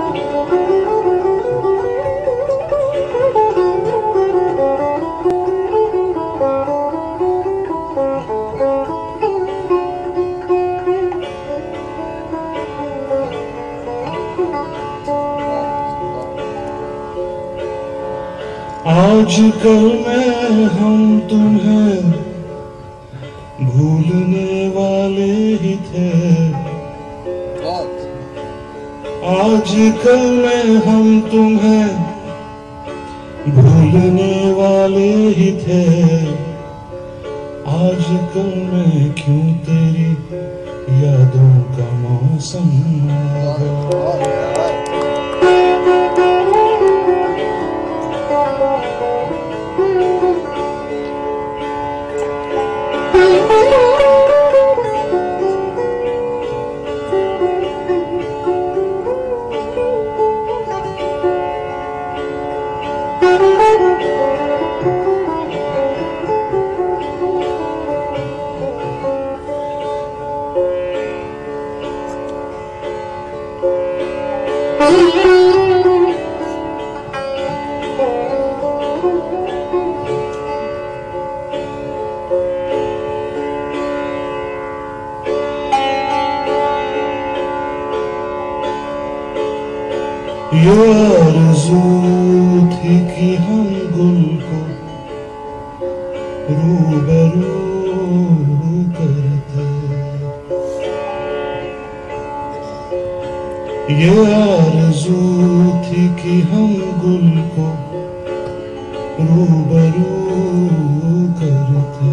आजकल में हम तुम्हें भूलने वाले ही थे, आजकल में हम तुम्हें भूलने वाले ही थे। आजकल में क्यों तेरी यादों का मौसम आ गया। ये आरज़ू थी कि हम गुल को रूबरू करते, ये आरज़ू थी कि हम गुल को रूबरू करते।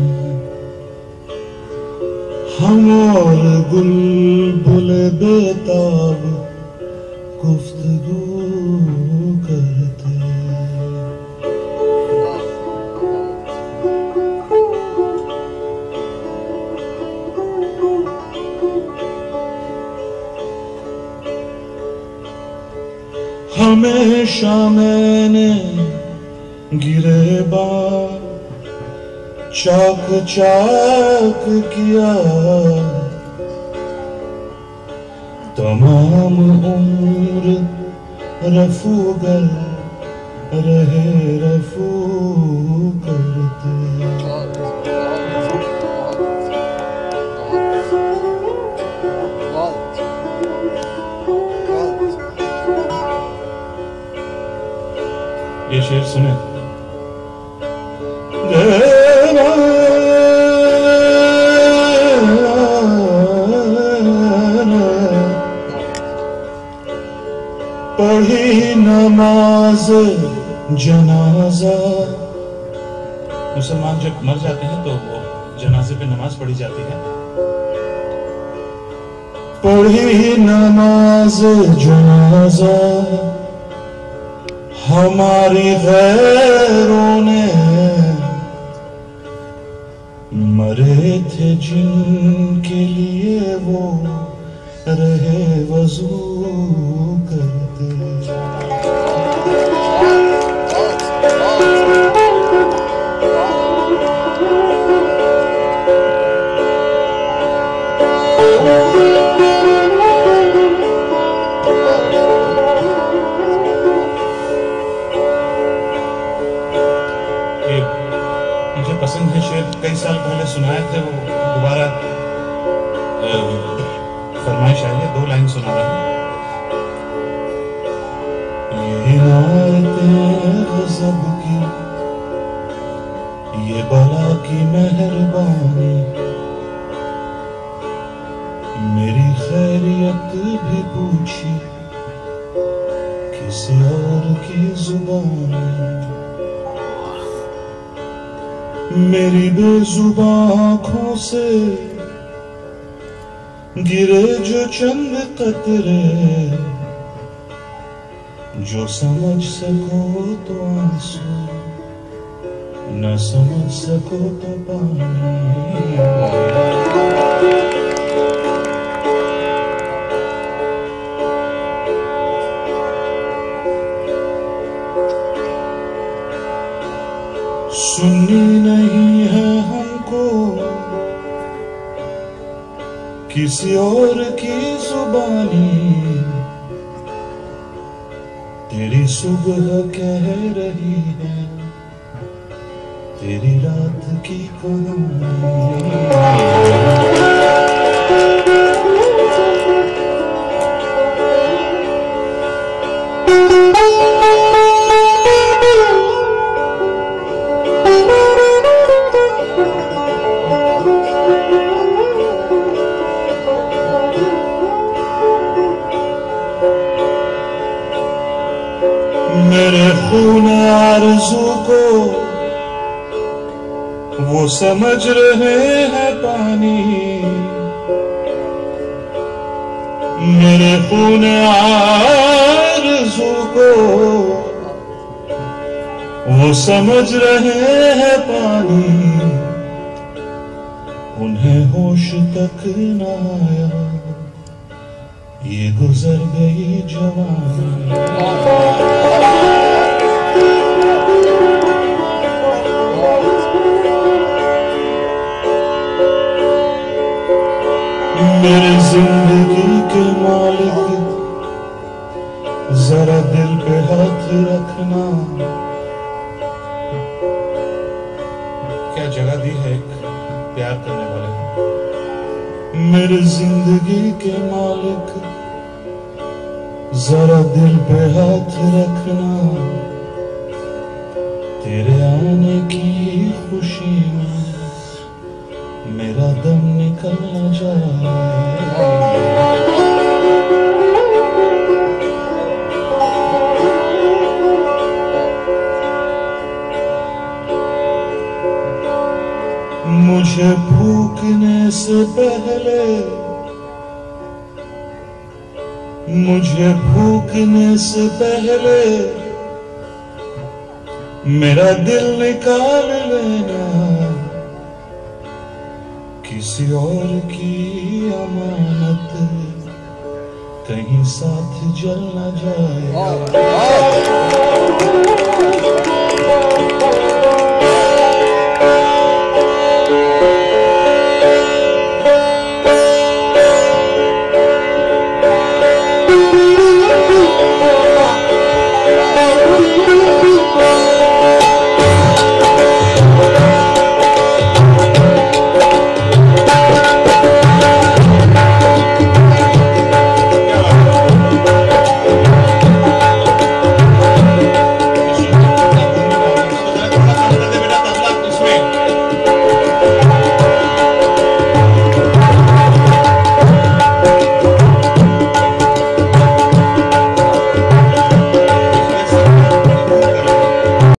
हम और गुल बुले बेताब गुफ्तगू करते। हमेशा मैंने गिरेबान चाक चाक किया, तमाम उम्र रफूगर रहे रफू करते। ये शेर सुने। पढ़ी नमाज जनाजा, मुसलमान जब मर जाते हैं तो वो जनाजे पे नमाज पढ़ी जाती है। पढ़ी नमाज जनाजा हमारी गैरों ने, मरे थे जिनके लिए वो रहे वजू करते। मुझे पसंद है शेर, कई साल पहले सुनाए थे, वो दोबारा फरमाइश आई है, 2 लाइन सुना रहा हूं। ये इनायतें गज़ब की, ये बला की मेहरबानी, मेरी खैरियत भी पूछी किसी और की जुबानी। मेरी बेजुबां आँखों से गिरे जो चंद कतरे, जो समझ सको तो आंसू, न समझ सको तो पानी। सुननी नहीं है हमको किसी और की जुबानी, सुबह कह रही है तेरी रात की कहानी। मेरे खून आरज़ू को वो समझ रहे हैं पानी, मेरे खून आरज़ू को वो समझ रहे हैं पानी। उन्हें होश तक न आया ये गुजर गई जवानी। मेरी जिंदगी के मालिक जरा दिल पे हाथ रखना। क्या जगह दी है एक प्यार करने वाले। मेरी जिंदगी के मालिक जरा दिल पे हाथ रखना। तेरे आने की खुशी में मेरा दम निकल न जाए। मुझे भूखने से पहले, मुझे भूखने से पहले मेरा दिल निकाल लेना। किसी और की अमानत कहीं साथ जल न जाए।